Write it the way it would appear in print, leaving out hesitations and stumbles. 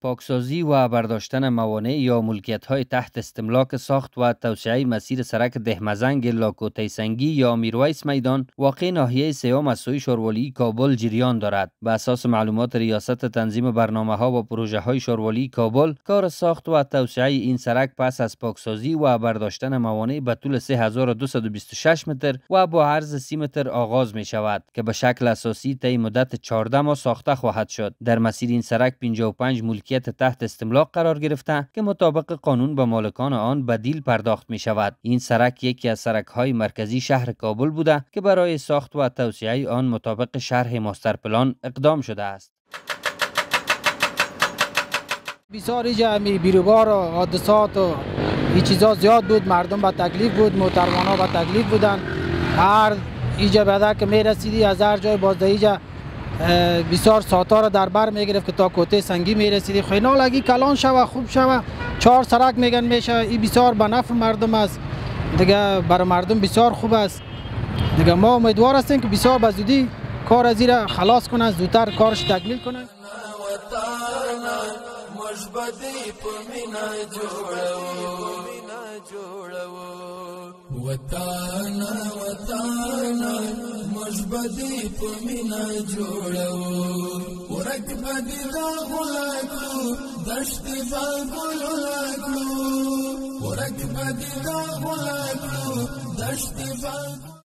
پاکسازی و برداشتن موانع یا ملکیت‌های تحت استملاک ساخت و توسعه مسیر سرک دهمزنگ لاکوته سنگی یا میرویس میدان واقع ناحیه سیام از سوی شاروالی کابل جریان دارد. به اساس معلومات ریاست تنظیم برنامه‌ها و پروژه‌های شاروالی کابل، کار ساخت و توسعه این سرک پس از پاکسازی و برداشتن موانع به طول 3226 متر و با عرض 30 متر آغاز می شود که به شکل اساسی طی مدت 14 ماه ساخته خواهد شد. در مسیر این سرک 55 ملکیت تحت استملاک قرار گرفته که مطابق قانون به مالکان آن بدیل پرداخت می شود. این سرک یکی از سرک‌های مرکزی شهر کابل بوده که برای ساخت و توسعه آن مطابق شرح ماستر پلان اقدام شده است. بسیار اینجا بیروبار و حادثات و این چیزا زیاد بود، مردم با تکلیف بود، محترمانا با تکلیف بودن. هر اینجا بعدا که میرسیدی از هر جای باز اینجا بسیار ساعتا را در بر میگرفت که تا کوته سنگی میرسیدی. خیلی لگی کلان شوه، خوب شوه، 4 سرک میگن میشه. این بسیار به نفع مردم است دیگه، برای مردم بسیار خوب است دیگه. ما امیدوار هستیم که بسیار به زودی کار از این خلاص کنن، زودتر کارش تکمیل کنن. وطانا وطانا مجبدی پمینا جوړو ورک بدی دا غلاکو دشت بالګلو لاکو ورک بدی دا غلاکو دشت بالګلو